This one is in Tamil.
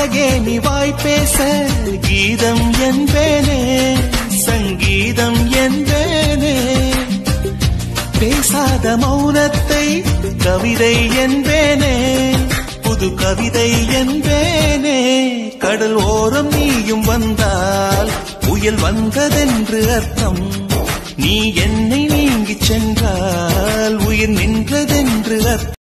அழகே நீ வாய் பேச கீதம் என்பேனே சங்கீதம் என்பேனே பேசாத மௌனத்தை கவிதை என்பேனே புது கவிதை என்பேனே கடல் ஓரம் நீயும் வந்தால் புயல் வந்ததென்று அர்த்தம் நீ என்னை நீங்கிச் சென்றால் உயிர் நின்றதென்று அர்த்தம்